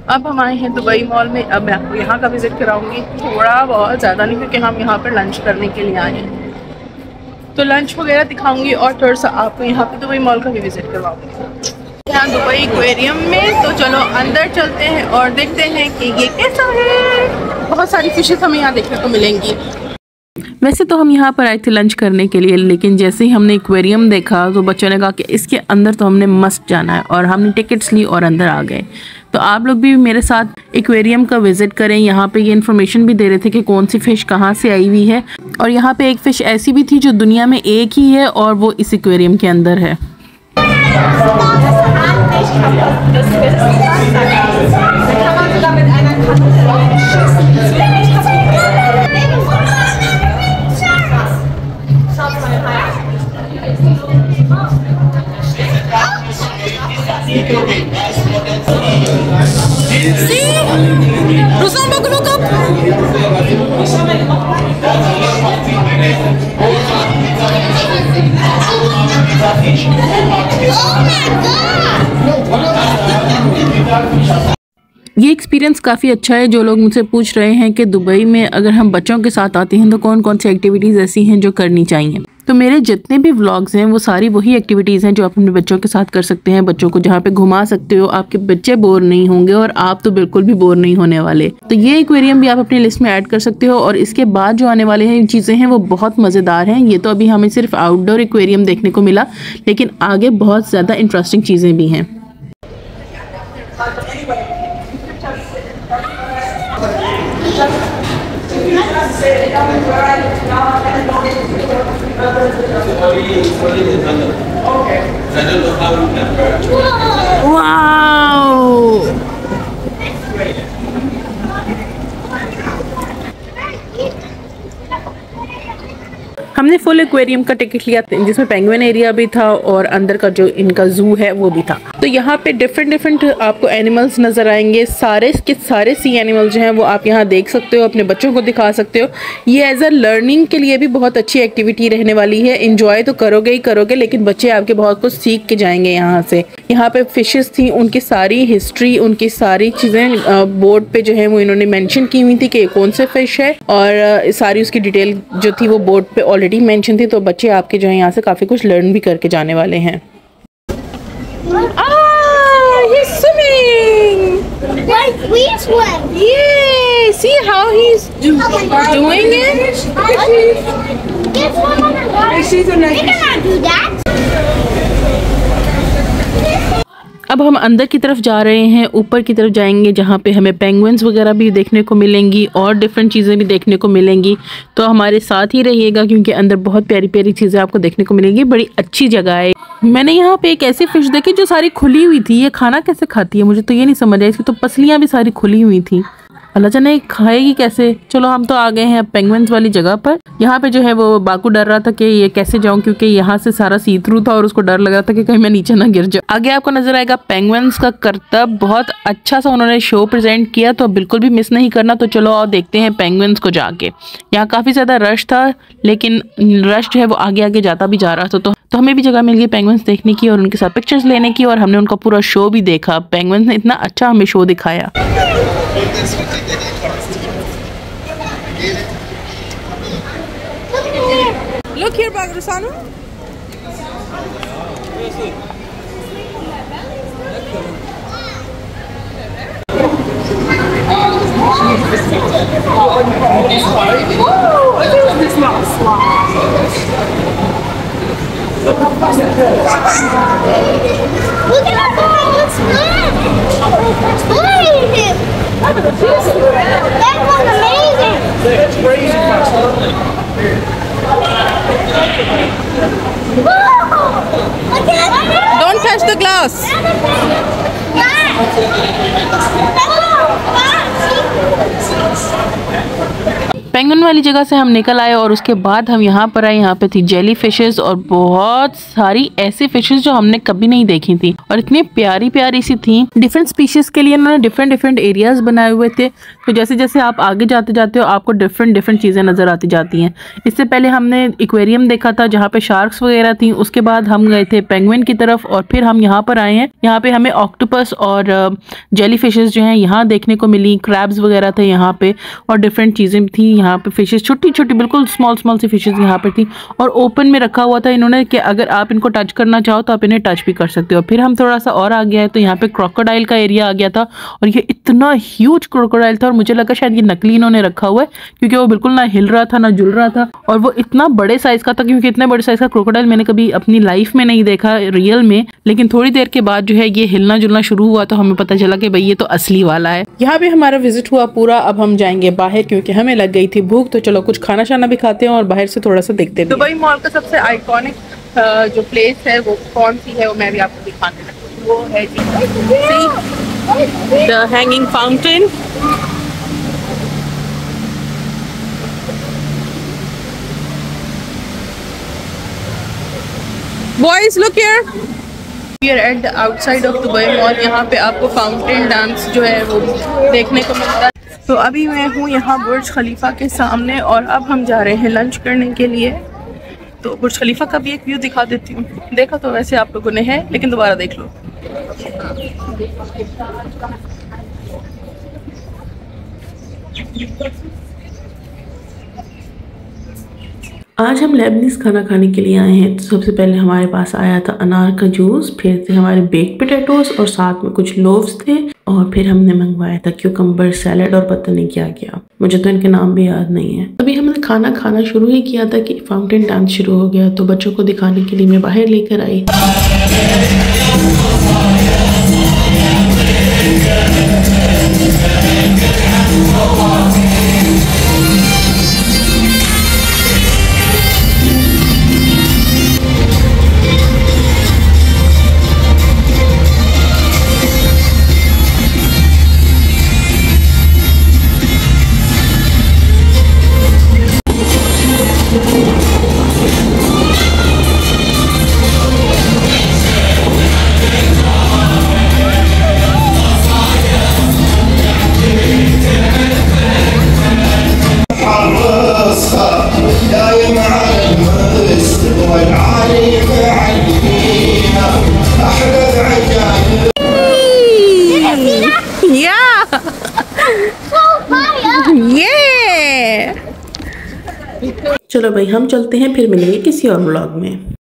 अब हम आए हैं दुबई मॉल में। अब मैं आपको यहाँ का विज़िट कराऊंगी, थोड़ा बहुत ज़्यादा नहीं, क्योंकि हम यहाँ पर लंच करने के लिए आए हैं। तो लंच वगैरह दिखाऊंगी और थोड़ा सा आपको यहाँ पे दुबई मॉल का भी विज़िट करवाऊंगी। यहाँ दुबई एक्वेरियम में, तो चलो अंदर चलते हैं और देखते हैं कि ये कैसा है। बहुत सारी फिशेस हमें यहाँ देखने को मिलेंगी। वैसे तो हम यहाँ पर आए थे लंच करने के लिए, लेकिन जैसे ही हमने एक्वेरियम देखा तो बच्चों ने कहा कि इसके अंदर तो हमने मस्ट जाना है, और हमने टिकट्स ली और अंदर आ गए। तो आप लोग भी मेरे साथ एक्वेरियम का विजिट करें। यहाँ पे ये इन्फॉर्मेशन भी दे रहे थे कि कौन सी फ़िश कहाँ से आई हुई है, और यहाँ पे एक फ़िश ऐसी भी थी जो दुनिया में एक ही है और वो इस एक्वेरियम के अंदर है। ये एक्सपीरियंस काफ़ी अच्छा है। जो लोग मुझसे पूछ रहे हैं कि दुबई में अगर हम बच्चों के साथ आते हैं तो कौन कौन सी एक्टिविटीज़ ऐसी हैं जो करनी चाहिए, तो मेरे जितने भी व्लॉग्स हैं वो सारी वही एक्टिविटीज़ हैं जो आप अपने बच्चों के साथ कर सकते हैं। बच्चों को जहाँ पे घुमा सकते हो, आपके बच्चे बोर नहीं होंगे और आप तो बिल्कुल भी बोर नहीं होने वाले। तो ये एक्वेरियम भी आप अपनी लिस्ट में ऐड कर सकते हो। और इसके बाद जो आने वाले हैं चीज़ें हैं वो बहुत मज़ेदार हैं। ये तो अभी हमें सिर्फ आउटडोर एक्वेरियम देखने को मिला, लेकिन आगे बहुत ज़्यादा इंटरेस्टिंग चीज़ें भी हैं। Wow! हमने फुल एक्वेरियम का टिकट लिया जिसमें पेंगुइन एरिया भी था और अंदर का जो इनका जू है वो भी था। तो यहाँ पे डिफरेंट आपको एनिमल्स नज़र आएंगे। सारे के सारे सी एनिमल जो हैं वो आप यहाँ देख सकते हो, अपने बच्चों को दिखा सकते हो। ये एज अ लर्निंग के लिए भी बहुत अच्छी एक्टिविटी रहने वाली है। इंजॉय तो करोगे ही करोगे, लेकिन बच्चे आपके बहुत कुछ सीख के जाएंगे यहाँ से। यहाँ पे फिशेस थी, उनकी सारी हिस्ट्री, उनकी सारी चीज़ें बोर्ड पे जो है वो इन्होंने मेंशन की हुई थी कि कौन से फिश है, और सारी उसकी डिटेल जो थी वो बोर्ड पे ऑलरेडी मेंशन थी। तो बच्चे आपके जो है यहाँ से काफ़ी कुछ लर्न भी करके जाने वाले हैं। He's swimming! Like we swim. Yeah, see how he's doing it? Get swim on the water. We cannot do that. अब हम अंदर की तरफ जा रहे हैं, ऊपर की तरफ जाएंगे जहाँ पे हमें पेंगुइन्स वगैरह भी देखने को मिलेंगी और डिफरेंट चीज़ें भी देखने को मिलेंगी। तो हमारे साथ ही रहिएगा, क्योंकि अंदर बहुत प्यारी प्यारी चीज़ें आपको देखने को मिलेंगी। बड़ी अच्छी जगह है। मैंने यहाँ पे एक ऐसी फिश देखी जो सारी खुली हुई थी। ये खाना कैसे खाती है मुझे तो ये नहीं समझ आया। इसकी तो पसलियाँ भी सारी खुली हुई थी, अल्लाह जाने खाएगी कैसे। चलो हम तो आ गए हैं पेंगुइन्स वाली जगह पर। यहाँ पे जो है वो बाकू डर रहा था कि ये कैसे जाऊं, क्योंकि यहाँ से सारा सी थ्रू था और उसको डर लग रहा था कि कहीं मैं नीचे ना गिर जाऊं। आगे आपको नजर आएगा पेंगुइन्स का करतब। बहुत अच्छा सा उन्होंने शो प्रेजेंट किया, तो बिल्कुल भी मिस नहीं करना। तो चलो और देखते हैं पेंगुइन्स को जाके। यहाँ काफ़ी ज़्यादा रश था, लेकिन रश जो है वो आगे आगे जाता भी जा रहा था। तो हमें भी जगह मिल गई पेंगुइन्स देखने की और उनके साथ पिक्चर्स लेने की, और हमने उनका पूरा शो भी देखा। पेंगुइन्स ने इतना अच्छा हमें शो दिखाया। Look here, Bagrusano. Look at that ball. It's good. That was amazing. That's crazy. Don't touch the glass. Penguin वाली जगह से हम निकल आए और उसके बाद हम यहाँ पर आए। यहाँ पे थी जेली फिशेस और बहुत सारी ऐसी फिशेस जो हमने कभी नहीं देखी थी और इतनी प्यारी प्यारी सी थी। डिफरेंट स्पीशीज के लिए उन्होंने डिफरेंट डिफरेंट एरियाज बनाए हुए थे, तो जैसे जैसे आप आगे जाते जाते हो आपको डिफरेंट डिफरेंट चीज़ें नज़र आती जाती हैं। इससे पहले हमने एक्वेरियम देखा था जहाँ पे शार्क्स वगैरह थी, उसके बाद हम गए थे पेंगुइन की तरफ और फिर हम यहाँ पर आए हैं। यहाँ पे हमें ऑक्टोपस और जेली फिशेस जो हैं यहाँ देखने को मिली, क्रैब्स वगैरह थे यहाँ पे और डिफरेंट चीज़ें थी यहाँ पे। फिशेस छोटी छोटी बिल्कुल स्मॉल स्मॉल सी फिशेस यहाँ पर थी और ओपन में रखा हुआ था इन्होंने कि अगर आप इनको टच करना चाहो तो आप इन्हें टच भी कर सकते हो। फिर हम थोड़ा सा और आ गया है तो यहाँ पे क्रोकोडाइल का एरिया आ गया था और ये इतना ह्यूज क्रोकोडाइल था और मुझे लगा शायद ये नकली इन्होंने रखा हुआ है क्योंकि वो बिल्कुल ना हिल रहा था ना जुल रहा था और वो इतना बड़े साइज का था, क्योंकि इतने बड़े साइज का क्रोकोडाइल मैंने कभी अपनी लाइफ में नहीं देखा रियल में। लेकिन थोड़ी देर के बाद जो है ये हिलना जुलना शुरू हुआ तो हमें पता चला कि भाई ये तो असली वाला है। यहाँ पे हमारा विजिट हुआ पूरा। अब हम जाएंगे बाहर क्योंकि हमें लग गई थी भूख, तो चलो कुछ खाना शाना भी खाते हैं और बाहर से थोड़ा सा देखते हैं। दुबई मॉल का सबसे आइकॉनिक जो प्लेस है वो कौन सी है वो मैं भी आपको दिखाने लगूँ। वो है the hanging fountain. Boys, look here. We are at the outside of Dubai Mall. यहाँ पे आपको फाउंटेन डांस जो है वो देखने को मिलता है। तो अभी मैं हूँ यहाँ बुर्ज खलीफा के सामने और अब हम जा रहे हैं लंच करने के लिए। तो बुर्ज खलीफा का भी एक व्यू दिखा देती हूँ। देखा तो वैसे आप लोगों ने है लेकिन दोबारा देख लो। आज हम लेबनीज खाना खाने के लिए आए हैं। तो सबसे पहले हमारे पास आया था अनार का जूस, फिर थे हमारे बेक्ड पोटैटोस और साथ में कुछ लोव्स थे और फिर हमने मंगवाया था क्यूकम्बर सैलेड और पता नहीं क्या क्या, मुझे तो इनके नाम भी याद नहीं है। अभी हमने खाना खाना शुरू ही किया था कि फाउंटेन डांस शुरू हो गया, तो बच्चों को दिखाने के लिए मैं बाहर लेकर आई। चलो भाई हम चलते हैं, फिर मिलेंगे किसी और व्लॉग में।